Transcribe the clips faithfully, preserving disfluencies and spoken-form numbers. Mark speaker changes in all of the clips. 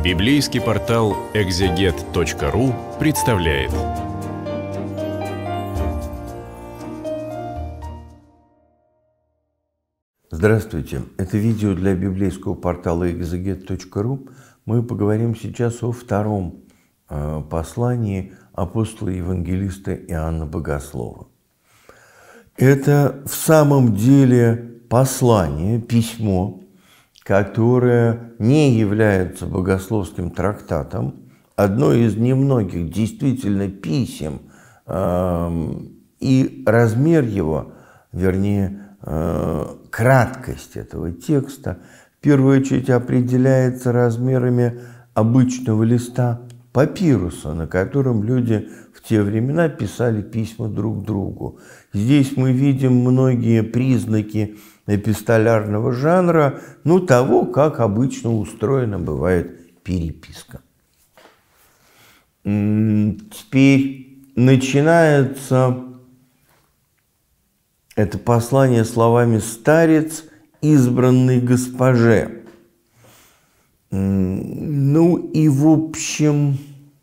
Speaker 1: Библейский портал экзегет точка ру представляет.
Speaker 2: Здравствуйте! Это видео для библейского портала экзегет точка ру. Мы поговорим сейчас о втором э, послании апостола-евангелиста Иоанна Богослова. Это в самом деле послание, письмо, которое не является богословским трактатом, одно из немногих действительно писем, э, и размер его, вернее, э, краткость этого текста, в первую очередь определяется размерами обычного листа папируса, на котором люди в те времена писали письма друг другу. Здесь мы видим многие признаки эпистолярного жанра, ну, того, как обычно устроена бывает переписка. Теперь начинается это послание словами «старец, избранный госпоже». Ну и, в общем,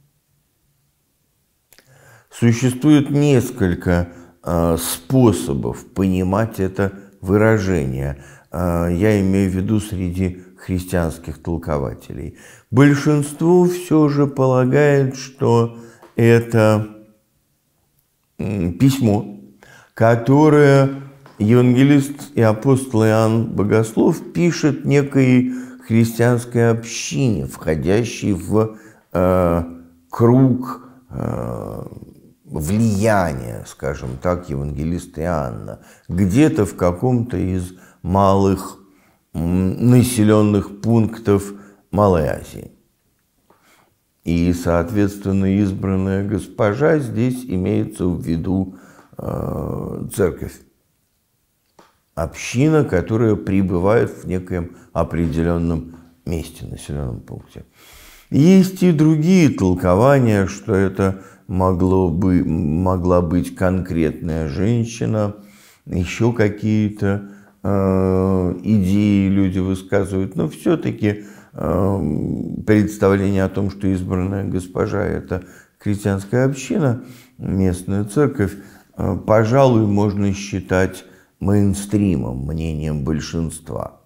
Speaker 2: существует несколько э, способов понимать это выражение. Э, я имею в виду среди христианских толкователей. Большинство все же полагает, что это э, письмо, которое евангелист и апостол Иоанн Богослов пишет некой христианской общине, входящей в э, круг э, влияния, скажем так, евангелиста Иоанна, где-то в каком-то из малых населенных пунктов Малой Азии. И, соответственно, избранная госпожа здесь имеется в виду э, церковь. Община, которая пребывает в некоем определенном месте, населенном пункте. Есть и другие толкования, что это могло бы, могла быть конкретная женщина, еще какие-то э, идеи люди высказывают, но все-таки э, представление о том, что избранная госпожа – это христианская община, местная церковь, э, пожалуй, можно считать мейнстримом, мнением большинства.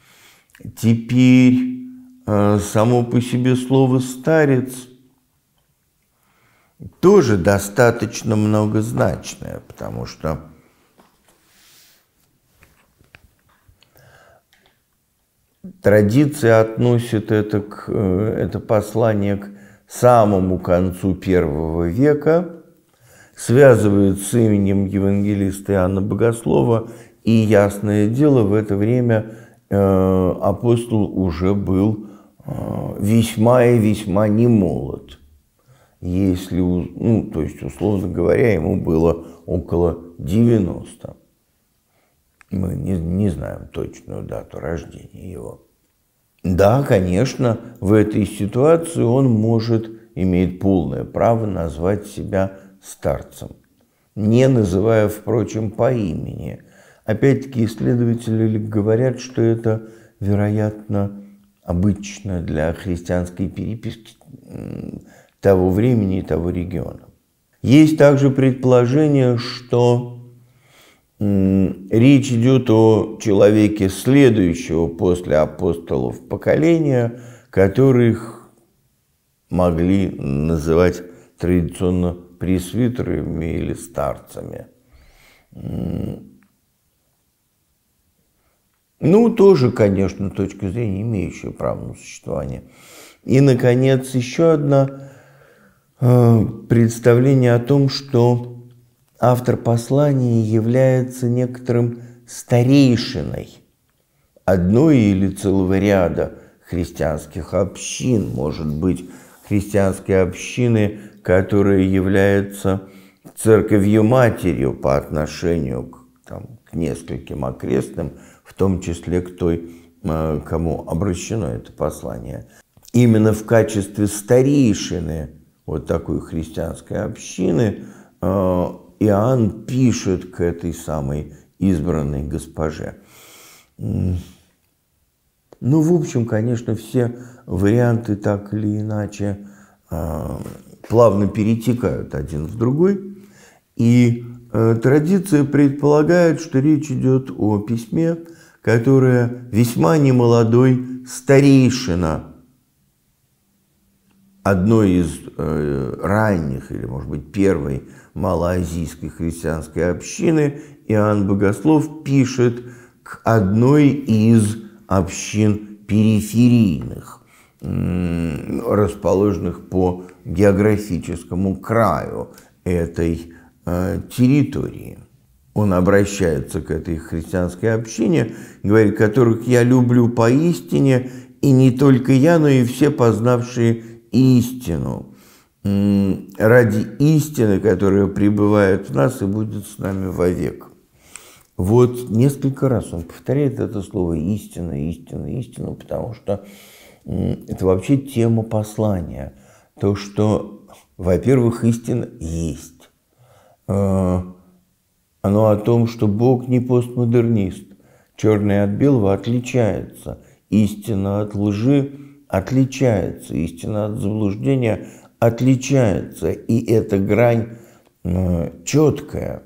Speaker 2: Теперь э, само по себе слово «старец» тоже достаточно многозначное, потому что традиция относит это, к, это послание к самому концу первого века, связывает с именем евангелиста Иоанна Богослова, и, ясное дело, в это время э, апостол уже был э, весьма и весьма немолод. Если, ну, то есть, условно говоря, ему было около девяноста. Мы не, не знаем точную дату рождения его. Да, конечно, в этой ситуации он может, имеет полное право назвать себя старцем, не называя, впрочем, по имени. Опять-таки, исследователи говорят, что это, вероятно, обычно для христианской переписки того времени и того региона. Есть также предположение, что речь идет о человеке следующего после апостолов поколения, которых могли называть традиционно пресвитерами или старцами. Ну, тоже, конечно, точка зрения, имеющая право на существование. И, наконец, еще одно э, представление о том, что автор послания является некоторым старейшиной одной или целого ряда христианских общин, может быть, христианской общины, которая является церковью-матерью по отношению к, там, к нескольким окрестным, в том числе к той, кому обращено это послание. Именно в качестве старейшины вот такой христианской общины Иоанн пишет к этой самой избранной госпоже. Ну, в общем, конечно, все варианты так или иначе э, плавно перетекают один в другой. И э, традиция предполагает, что речь идет о письме, которое весьма немолодой старейшина одной из э, ранних, или, может быть, первой малоазийской христианской общины, Иоанн Богослов пишет к одной из общин периферийных, расположенных по географическому краю этой э, территории. Он обращается к этой христианской общине, говорит, которых я люблю поистине, и не только я, но и все познавшие истину, ради истины, которая пребывает в нас и будет с нами вовек. Вот несколько раз он повторяет это слово «истина», «истина», «истина», потому что это вообще тема послания. То, что, во-первых, истина есть. Оно о том, что Бог не постмодернист. Черное от белого отличается. Истина от лжи отличается. Истина от заблуждения отличается. И эта грань четкая.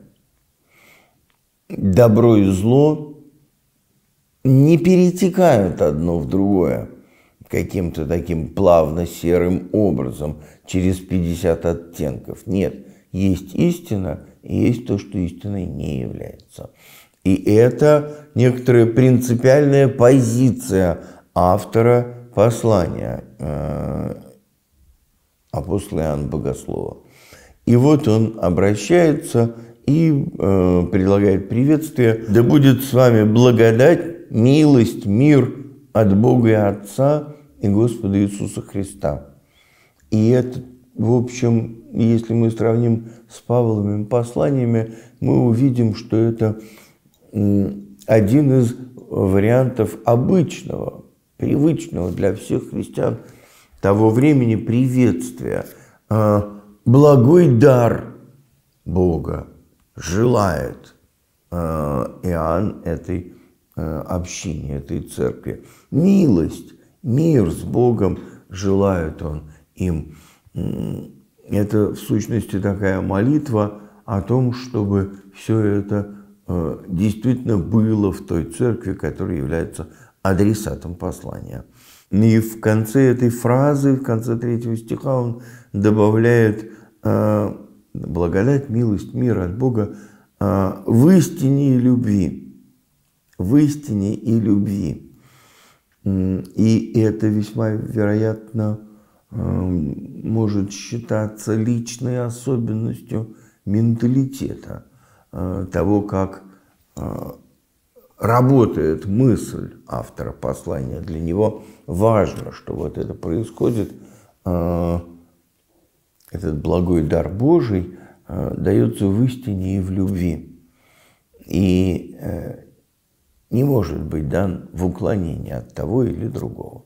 Speaker 2: Добро и зло не перетекают одно в другое каким-то таким плавно-серым образом через пятьдесят оттенков. Нет, есть истина, и есть то, что истиной не является. И это некоторая принципиальная позиция автора послания, э, апостола Иоанна Богослова. И вот он обращается и э, предлагает приветствие. «Да будет с вами благодать, милость, мир от Бога и Отца и Господа Иисуса Христа». И это, в общем, если мы сравним с Павловыми посланиями, мы увидим, что это один из вариантов обычного, привычного для всех христиан того времени приветствия. Благой дар Бога желает Иоанн этой общине, этой церкви. Милость, мир с Богом желает он им. Это, в сущности, такая молитва о том, чтобы все это действительно было в той церкви, которая является адресатом послания. И в конце этой фразы, в конце третьего стиха он добавляет благодать, милость, мир от Бога в истине и любви. В истине и любви. И это весьма вероятно может считаться личной особенностью менталитета, того, как работает мысль автора послания. Для него важно, что вот это происходит, этот благой дар Божий дается в истине и в любви. И не может быть дан в уклонении от того или другого.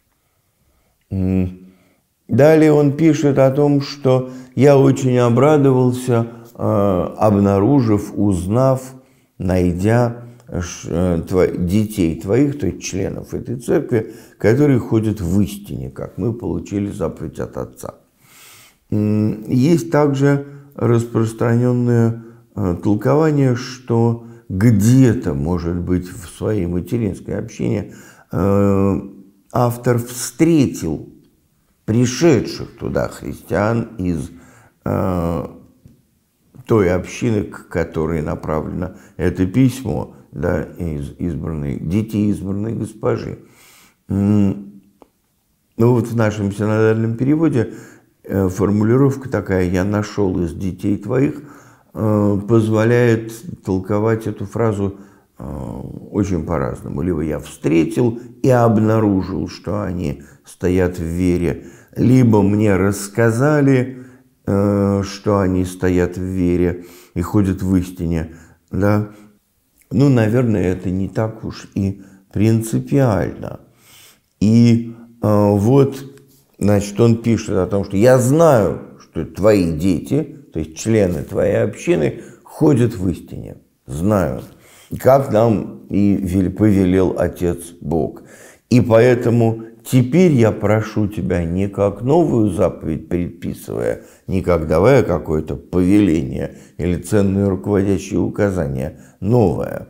Speaker 2: Далее он пишет о том, что я очень обрадовался, обнаружив, узнав, найдя детей твоих, то есть членов этой церкви, которые ходят в истине, как мы получили заповедь от Отца. Есть также распространенное толкование, что где-то, может быть, в своей материнской общине автор встретил пришедших туда христиан из э, той общины, к которой направлено это письмо, да, из избранной, детей избранной госпожи. Ну вот в нашем синодальном переводе э, формулировка такая «я нашел из детей твоих» э, позволяет толковать эту фразу э, очень по-разному. Либо я встретил и обнаружил, что они стоят в вере, либо мне рассказали, э, что они стоят в вере и ходят в истине. Да? Ну, наверное, это не так уж и принципиально. И э, вот, значит, он пишет о том, что я знаю, что твои дети, то есть члены твоей общины, ходят в истине. Знаю, как нам и повелел Отец Бог. И поэтому теперь я прошу тебя не как новую заповедь предписывая, не как давая какое-то повеление или ценные руководящие указания, новое,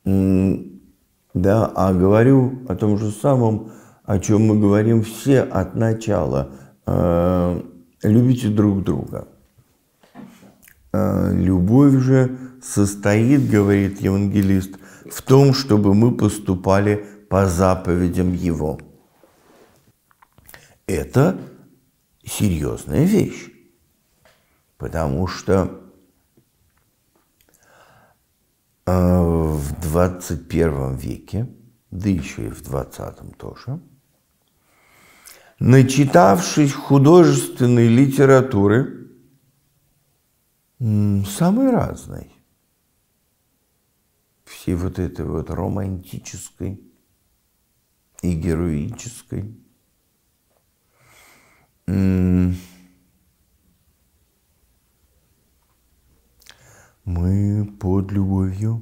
Speaker 2: да, а говорю о том же самом, о чем мы говорим все от начала. Любите друг друга. Любовь же состоит, говорит евангелист, в том, чтобы мы поступали по заповедям Его. Это серьезная вещь, потому что в двадцать первом веке, да еще и в двадцатом тоже, начитавшись художественной литературы, самой разной, всей вот этой вот романтической и героической, мы под любовью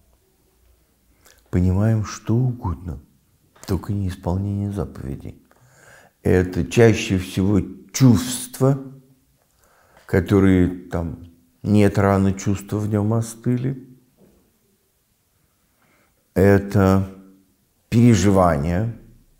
Speaker 2: понимаем что угодно, только не исполнение заповедей. Это чаще всего чувства, которые там нет раны, чувства в нем остыли. Это переживания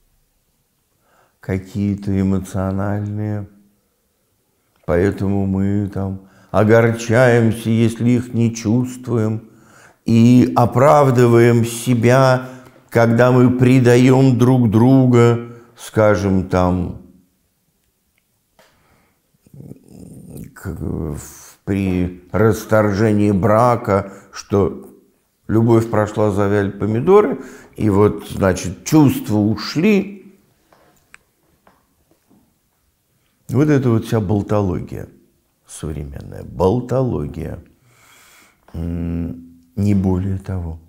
Speaker 2: какие-то эмоциональные, поэтому мы там огорчаемся, если их не чувствуем, и оправдываем себя, когда мы предаем друг друга, скажем, там, при расторжении брака, что любовь прошла, завяли помидоры, и вот, значит, чувства ушли. Вот это вот вся болтология современная, болтология, не более того.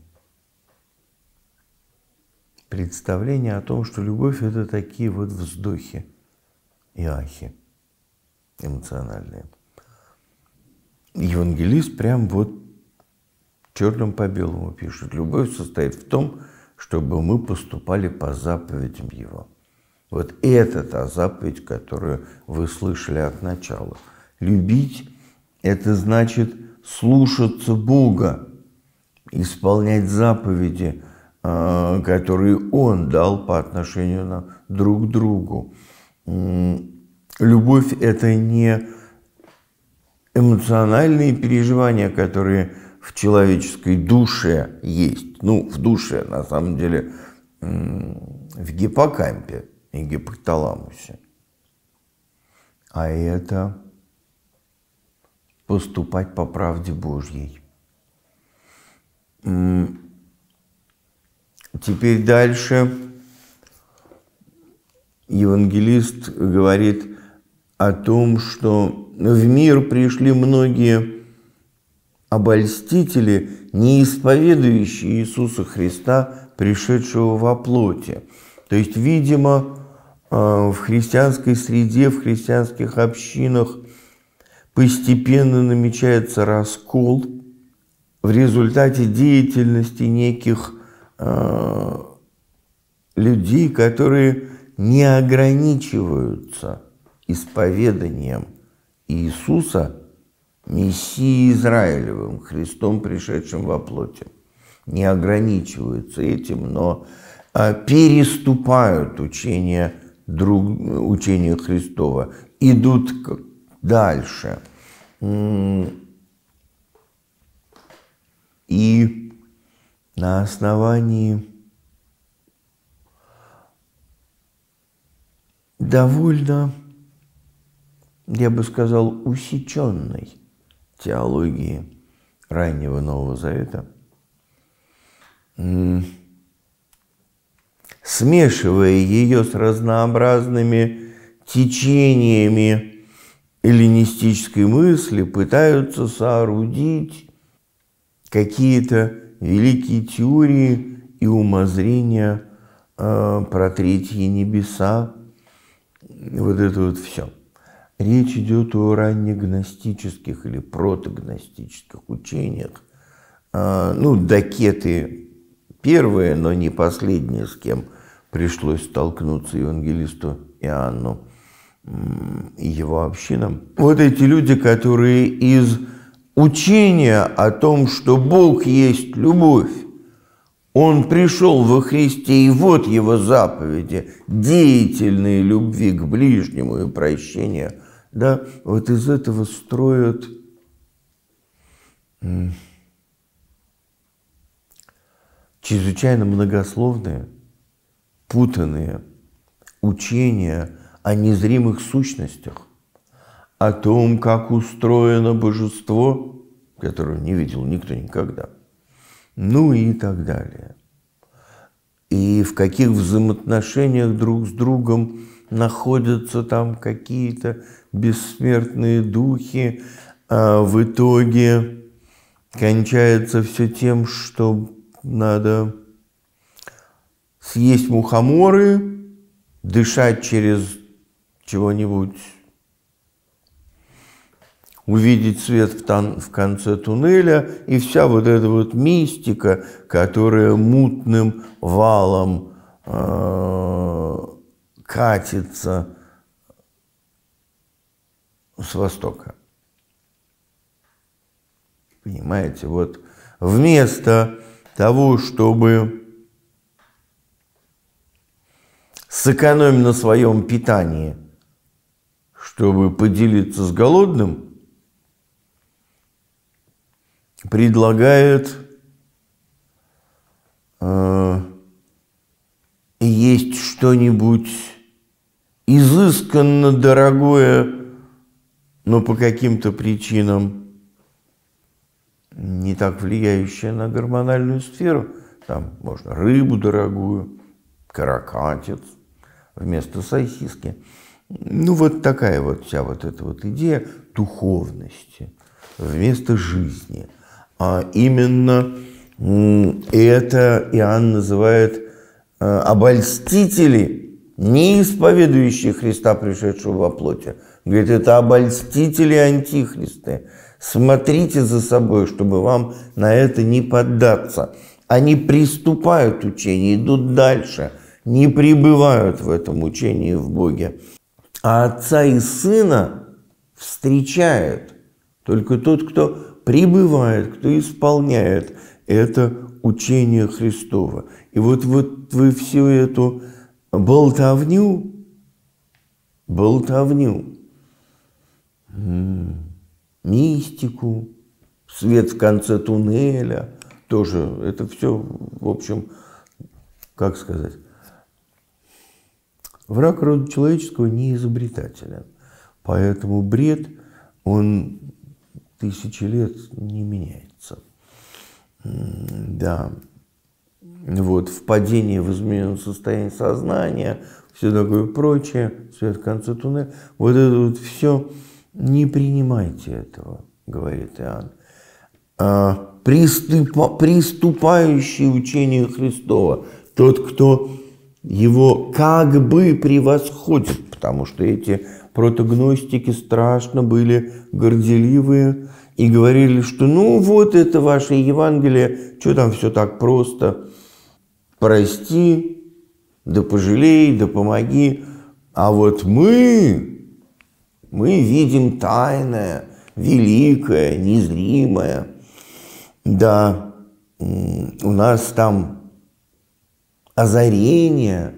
Speaker 2: Представление о том, что любовь – это такие вот вздохи и ахи эмоциональные. Евангелист прям вот черным по белому пишет: любовь состоит в том, чтобы мы поступали по заповедям Его. Вот это та заповедь, которую вы слышали от начала. Любить – это значит слушаться Бога, исполнять заповеди, которые Он дал по отношению друг к другу. Любовь – это не эмоциональные переживания, которые в человеческой душе есть. Ну, в душе, на самом деле, в гиппокампе и гипоталамусе. А это поступать по правде Божьей. Теперь дальше евангелист говорит о том, что в мир пришли многие обольстители, не исповедующие Иисуса Христа, пришедшего во плоти. То есть, видимо, в христианской среде, в христианских общинах постепенно намечается раскол в результате деятельности неких э, людей, которые не ограничиваются исповеданием Иисуса, Мессией Израилевым, Христом, пришедшим во плоти. Не ограничиваются этим, но э, переступают учение, друг, учение Христова, идут дальше. И на основании довольно, я бы сказал, усеченной теологии раннего Нового Завета, смешивая ее с разнообразными течениями эллинистической мысли, пытаются соорудить какие-то великие теории и умозрения э, про третьи небеса. Вот это вот все. Речь идет о раннегностических или протогностических учениях. Э, ну, докеты первые, но не последние, с кем пришлось столкнуться евангелисту Иоанну и его общинам. Вот эти люди, которые из учения о том, что Бог есть любовь, Он пришел во Христе, и вот Его заповеди, деятельные любви к ближнему и прощения, да, вот из этого строят чрезвычайно многословные, путанные учения о незримых сущностях, о том, как устроено божество, которого не видел никто никогда, ну и так далее. И в каких взаимоотношениях друг с другом находятся там какие-то бессмертные духи, а в итоге кончается все тем, что надо съесть мухоморы, дышать через чего-нибудь, увидеть свет в, тон, в конце туннеля, и вся вот эта вот мистика, которая мутным валом э, катится с востока. Понимаете, вот вместо того, чтобы сэкономить на своем питании, чтобы поделиться с голодным, предлагает э, есть что-нибудь изысканно дорогое, но по каким-то причинам не так влияющее на гормональную сферу. Там можно рыбу дорогую, каракатиц вместо сосиски. Ну, вот такая вот вся вот эта вот идея духовности вместо жизни. А именно это Иоанн называет обольстители, не исповедующие Христа, пришедшего во плоти. Говорит, это обольстители антихристы. Смотрите за собой, чтобы вам на это не поддаться. Они приступают к учению, идут дальше, не пребывают в этом учении в Боге. А Отца и Сына встречает только тот, кто пребывает, кто исполняет это учение Христово. И вот, вот вы всю эту болтовню, болтовню, мистику, свет в конце туннеля, тоже это все, в общем, как сказать, враг рода человеческого не изобретателен. Поэтому бред, он тысячи лет не меняется. Да. Вот, впадение в измененное состояние сознания, все такое прочее, свет в конце туннеля, вот это вот все, не принимайте этого, говорит Иоанн. А, приступа, приступающий учению Христова, тот, кто его как бы превосходит, потому что эти протогностики страшно были горделивые и говорили, что ну вот это ваше Евангелие, что там все так просто, прости, да пожалей, да помоги, а вот мы, мы видим тайное, великое, незримое, да, у нас там озарение.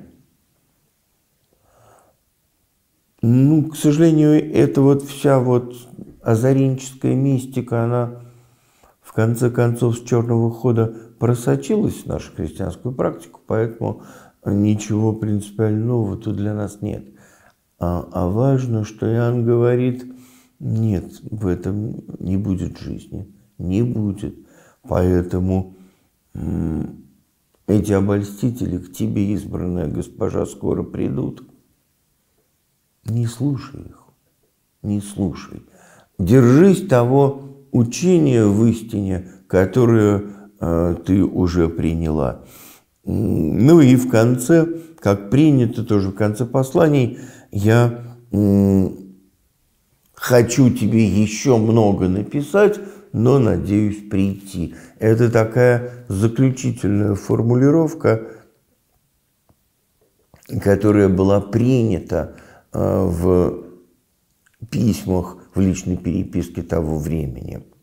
Speaker 2: Ну, к сожалению, эта вот вся вот озаренческая мистика, она в конце концов с черного хода просочилась в нашу христианскую практику, поэтому ничего принципиально нового тут для нас нет. А, а важно, что Иоанн говорит, нет, в этом не будет жизни, не будет. Поэтому м- эти обольстители, к тебе, избранная госпожа, скоро придут. Не слушай их, не слушай. Держись того учения в истине, которое э, ты уже приняла. Ну и в конце, как принято тоже в конце посланий, я э, хочу тебе еще много написать, но надеюсь прийти. Это такая заключительная формулировка которая была принята в письмах, в личной переписке того времени.